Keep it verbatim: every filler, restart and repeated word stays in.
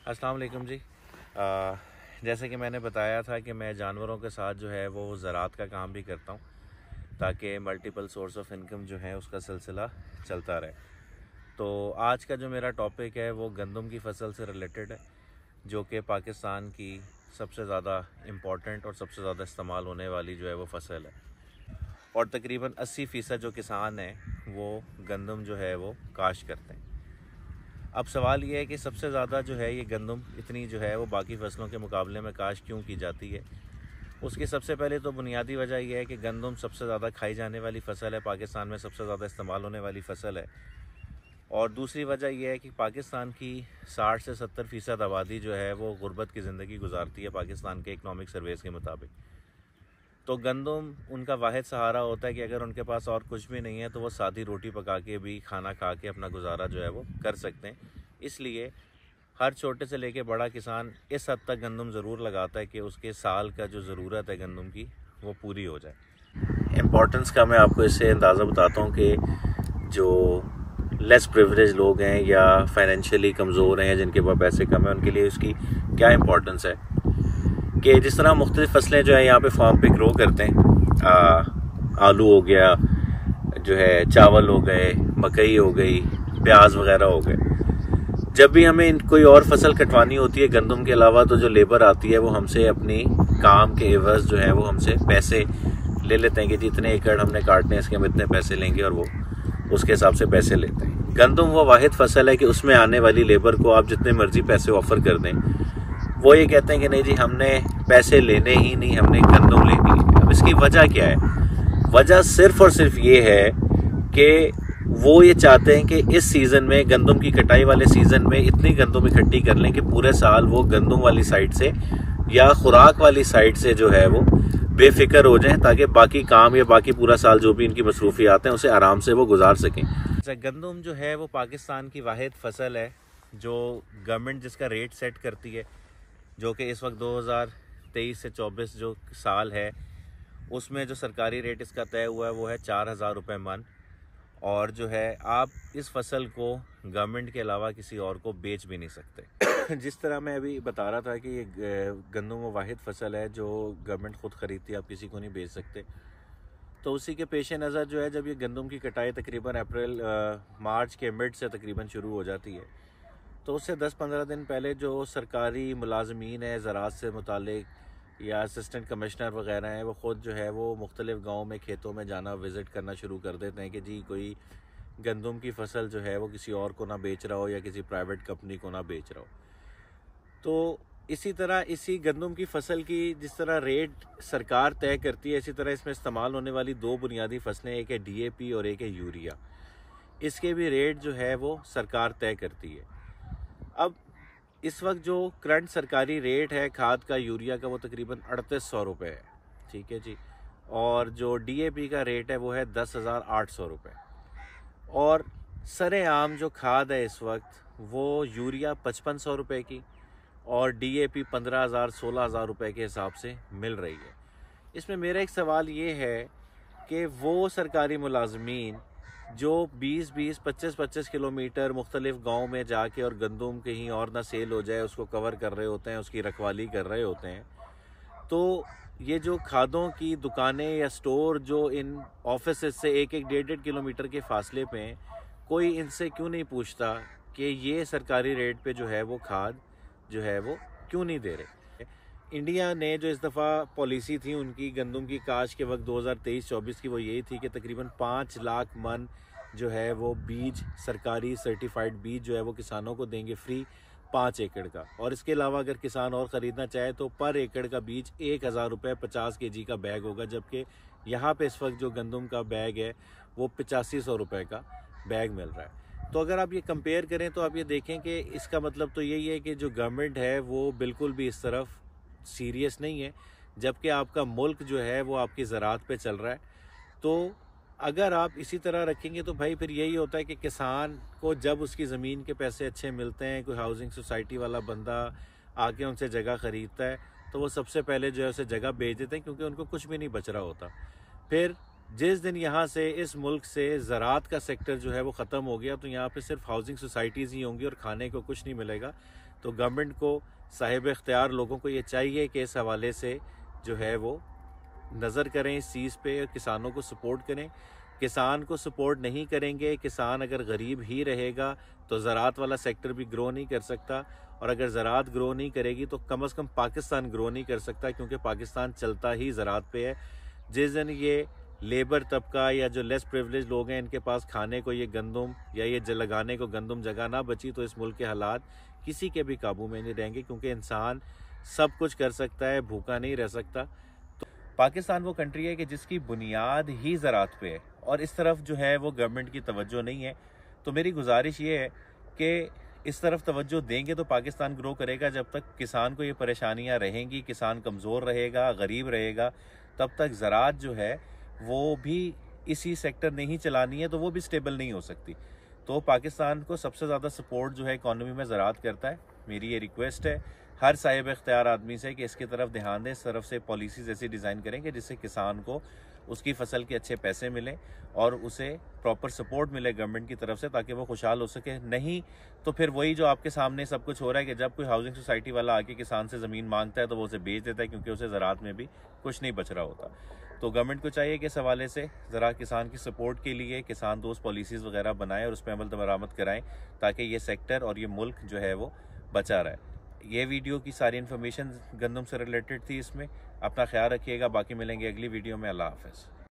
अस्सलाम वालेकुम जी। आ, जैसे कि मैंने बताया था कि मैं जानवरों के साथ जो है वो ज़राअत का काम भी करता हूँ ताकि मल्टीपल सोर्स ऑफ इनकम जो है उसका सिलसिला चलता रहे। तो आज का जो मेरा टॉपिक है वो गंदम की फसल से रिलेटेड है, जो कि पाकिस्तान की सबसे ज़्यादा इम्पॉर्टेंट और सबसे ज़्यादा इस्तेमाल होने वाली जो है वो फसल है। और तकरीबन अस्सी फ़ीसद जो किसान हैं वो गंदम जो है वो काश करते हैं। अब सवाल ये है कि सबसे ज़्यादा जो है ये गंदम इतनी जो है वो बाकी फसलों के मुकाबले में काश क्यों की जाती है। उसकी सबसे पहले तो बुनियादी वजह यह है कि गंदम सबसे ज़्यादा खाई जाने वाली फ़सल है, पाकिस्तान में सबसे ज़्यादा इस्तेमाल होने वाली फ़सल है। और दूसरी वजह यह है कि पाकिस्तान की साठ से सत्तर फ़ीसद आबादी जो है वो गुर्बत की ज़िंदगी गुजारती है पाकिस्तान के इकनॉमिक सर्वेस के मुताबिक। तो गंदम उनका वाहिद सहारा होता है कि अगर उनके पास और कुछ भी नहीं है तो वो सादी रोटी पका के भी खाना खा के अपना गुजारा जो है वो कर सकते हैं। इसलिए हर छोटे से लेके बड़ा किसान इस हद तक गंदम ज़रूर लगाता है कि उसके साल का जो ज़रूरत है गंदम की वो पूरी हो जाए। इम्पोर्टेंस का मैं आपको इससे अंदाज़ा बताता हूँ कि जो लेस प्रिविलेज लोग हैं या फाइनेंशियली कमज़ोर हैं, जिनके पास पैसे कम है, उनके लिए उसकी क्या इम्पोर्टेंस है कि जिस तरह मुख्तलिफ़ फसलें जो है यहाँ पे फार्म पे ग्रो करते हैं, आ, आलू हो गया, जो है चावल हो गए, मकई हो गई, प्याज वगैरह हो गए। जब भी हमें इन कोई और फसल कटवानी होती है गंदम के अलावा, तो जो लेबर आती है वो हमसे अपनी काम के एवज जो है वो हमसे पैसे ले लेते हैं कि जितने एकड़ हमने काटने हैं इसके हम इतने पैसे लेंगे, और वो उसके हिसाब से पैसे लेते हैं। गंदम वो वाहिद फसल है कि उसमें आने वाली लेबर को आप जितने मर्जी पैसे ऑफर कर दें, वो ये कहते हैं कि नहीं जी हमने पैसे लेने ही नहीं, हमने गंदम लेनी है। अब इसकी वजह क्या है? वजह सिर्फ और सिर्फ ये है कि वो ये चाहते हैं कि इस सीज़न में, गंदम की कटाई वाले सीज़न में, इतनी गंदम इकट्ठी कर लें कि पूरे साल वो गंदम वाली साइड से या खुराक वाली साइड से जो है वो बेफिक्र हो जाएं, ताकि बाकी काम या बाकी पूरा साल जो भी इनकी मसरूफियात हैं उसे आराम से वो गुजार सकें। गंदम जो है वो पाकिस्तान की वाहिद फसल है जो गवर्नमेंट जिसका रेट सेट करती है, जो कि इस वक्त दो हज़ार तेईस से चौबीस जो साल है उसमें जो सरकारी रेट इसका तय हुआ है वो है चार हज़ार रुपये मन। और जो है आप इस फसल को गवर्नमेंट के अलावा किसी और को बेच भी नहीं सकते। जिस तरह मैं अभी बता रहा था कि ये गंदम वो वाहिद फसल है जो गवर्नमेंट ख़ुद ख़रीदती है, आप किसी को नहीं बेच सकते। तो उसी के पेश नज़र जो है जब ये गंदम की कटाई तकरीबन अप्रैल मार्च के मिड से तकरीबन शुरू हो जाती है, तो उससे दस पंद्रह दिन पहले जो सरकारी मुलाजमीन है ज़राअत से मुतालिक या असिस्टेंट कमिश्नर वगैरह हैं, वो ख़ुद जो है वो मुख्तलिफ़ गाँव में खेतों में जाना विज़िट करना शुरू कर देते हैं कि जी कोई गंदम की फसल जो है वो किसी और को ना बेच रहा हो या किसी प्राइवेट कंपनी को ना बेच रहा हो। तो इसी तरह इसी गंदम की फसल की जिस तरह रेट सरकार तय करती है, इसी तरह इसमें इस्तेमाल होने वाली दो बुनियादी फसलें, एक है डी ए पी और एक है यूरिया, इसके भी रेट जो है वो सरकार तय करती है। अब इस वक्त जो करंट सरकारी रेट है खाद का, यूरिया का, वो तकरीबन अड़तीस सौ रुपये है, ठीक है जी। और जो डी ए पी का रेट है वो है दस हज़ार आठ सौ रुपये। और सरेआम जो खाद है इस वक्त वो यूरिया पचपन सौ रुपये की और डी ए पी पंद्रह हज़ार सोलह हज़ार रुपये के हिसाब से मिल रही है। इसमें मेरा एक सवाल ये है कि वो सरकारी मुलाजमीन जो बीस बीस पच्चीस पच्चीस किलोमीटर मुख्तलिफ गाँव में जाके और गंदम कहीं और ना सेल हो जाए उसको कवर कर रहे होते हैं, उसकी रखवाली कर रहे होते हैं, तो ये जो खादों की दुकानें या स्टोर जो इन ऑफिस से एक एक डेढ़ डेढ़ किलोमीटर के फासले पे हैं, कोई इनसे क्यों नहीं पूछता कि ये सरकारी रेट पे जो है वो खाद जो है वो क्यों नहीं दे रहे। इंडिया ने जो इस दफ़ा पॉलिसी थी उनकी गंदम की काश के वक्त दो हज़ार तेईस चौबीस की, वो यही थी कि तकरीबन पाँच लाख मन जो है वो बीज, सरकारी सर्टिफाइड बीज जो है वो किसानों को देंगे फ्री, पाँच एकड़ का। और इसके अलावा अगर किसान और ख़रीदना चाहे तो पर एकड़ का बीज एक हज़ार रुपये पचास के जी का बैग होगा, जबकि यहाँ पे इस वक्त जो गंदम का बैग है वो पचासी सौ रुपये का बैग मिल रहा है। तो अगर आप ये कंपेयर करें तो आप ये देखें कि इसका मतलब तो यही है कि जो गवर्नमेंट है वो बिल्कुल भी इस तरफ सीरियस नहीं है, जबकि आपका मुल्क जो है वो आपकी ज़राअत पे चल रहा है। तो अगर आप इसी तरह रखेंगे तो भाई फिर यही होता है कि किसान को जब उसकी ज़मीन के पैसे अच्छे मिलते हैं, कोई हाउसिंग सोसाइटी वाला बंदा आके उनसे जगह ख़रीदता है, तो वो सबसे पहले जो है उसे जगह बेच देते हैं क्योंकि उनको कुछ भी नहीं बच रहा होता। फिर जिस दिन यहाँ से इस मुल्क से ज़राअत का सेक्टर जो है वो ख़त्म हो गया तो यहाँ पे सिर्फ हाउसिंग सोसाइटीज़ ही होंगी और खाने को कुछ नहीं मिलेगा। तो गवर्नमेंट को, साहिब इख्तियार लोगों को ये चाहिए कि इस हवाले से जो है वो नज़र करें इस चीज़ पे, किसानों को सपोर्ट करें। किसान को सपोर्ट नहीं करेंगे, किसान अगर गरीब ही रहेगा तो ज़राअत वाला सेक्टर भी ग्रो नहीं कर सकता, और अगर ज़राअत ग्रो नहीं करेगी तो कम अज़ कम पाकिस्तान ग्रो नहीं कर सकता, क्योंकि पाकिस्तान चलता ही ज़राअत पे है। जिस दिन ये लेबर तबका या जो लेस प्रिविलेज लोग हैं इनके पास खाने को ये गंदम या ये लगाने को गंदम जगह ना बची तो इस मुल्क के हालात किसी के भी काबू में नहीं रहेंगे, क्योंकि इंसान सब कुछ कर सकता है, भूखा नहीं रह सकता। तो पाकिस्तान वो कंट्री है कि जिसकी बुनियाद ही ज़राअत पे है, और इस तरफ जो है वो गवर्नमेंट की तवज्जो नहीं है। तो मेरी गुजारिश ये है कि इस तरफ तवज्जो देंगे तो पाकिस्तान ग्रो करेगा। जब तक किसान को ये परेशानियां रहेंगी, किसान कमज़ोर रहेगा, गरीब रहेगा, तब तक ज़राअत जो है वो भी इसी सेक्टर ने ही चलानी है, तो वो भी स्टेबल नहीं हो सकती। तो पाकिस्तान को सबसे ज़्यादा सपोर्ट जो है इकॉनमी में ज़राअत करता है। मेरी ये रिक्वेस्ट है हर साहिब इख्तियार आदमी से कि इसकी तरफ ध्यान दें, इस तरफ से पॉलिसीज़ ऐसी डिज़ाइन करें कि जिससे किसान को उसकी फसल के अच्छे पैसे मिलें और उसे प्रॉपर सपोर्ट मिले गवर्नमेंट की तरफ से, ताकि वो खुशहाल हो सके। नहीं तो फिर वही जो आपके सामने सब कुछ हो रहा है कि जब कोई हाउसिंग सोसाइटी वाला आके किसान से ज़मीन मांगता है तो वो उसे बेच देता है, क्योंकि उसे ज़राअत में भी कुछ नहीं बच रहा होता। तो गवर्नमेंट को चाहिए कि इस हवाले से ज़रा किसान की सपोर्ट के लिए किसान दोस्त पॉलिसीज़ वगैरह बनाएं और उस पर अमल दरामद कराएं, ताकि ये सेक्टर और ये मुल्क जो है वो बचा रहे। ये वीडियो की सारी इन्फॉर्मेशन गंदम से रिलेटेड थी। इसमें अपना ख्याल रखिएगा। बाकी मिलेंगे अगली वीडियो में। अल्लाह हाफ़िज़।